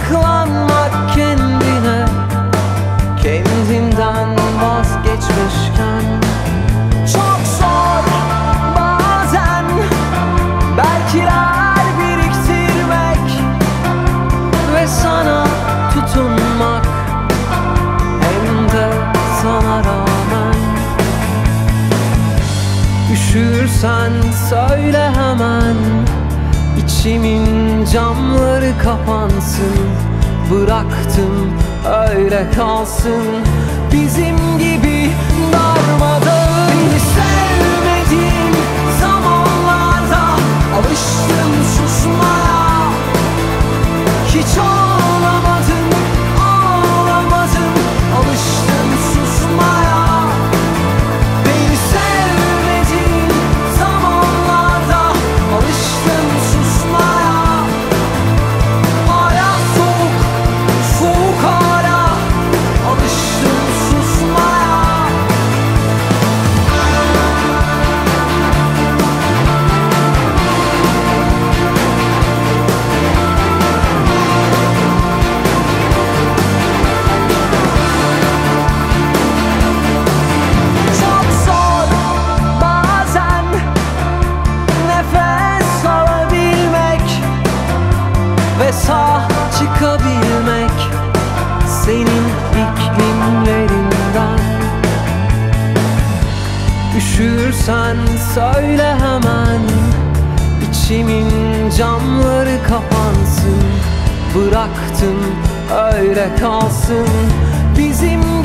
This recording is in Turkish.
Saklanmak kendine, kendinden vazgeçmişken. Çok zor bazen belkiler biriktirmek ve sana tutunmak, hem de sana rağmen. Üşürsen söyle hemen, İçimin camları kapansın. Bıraktım öyle kalsın, bizim gibi darmadağın. Beni sevmediğin zamanlarda alıştım susmaya. Hiç ağlamadım, ağlamadım, alıştım susmaya. Beni sevmediğin zamanlarda alıştım susmaya. Hala soğuk, soğuk hala, alıştım susmaya. Çok zor bazen nefes alabilmek ve sağ çıkabilmek senin iklimlerinden. Üşürsen söyle hemen, İçimin camları kapansın. Bıraktım öyle kalsın, bizim